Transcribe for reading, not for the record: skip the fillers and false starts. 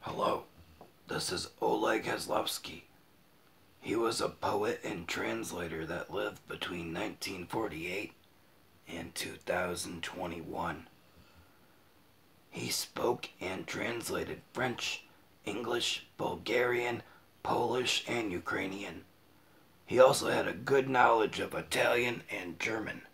Hello, this is Oleg Haslavsky. He was a poet and translator that lived between 1948 and 2021. He spoke and translated French, English, Bulgarian, Polish, and Ukrainian. He also had a good knowledge of Italian and German.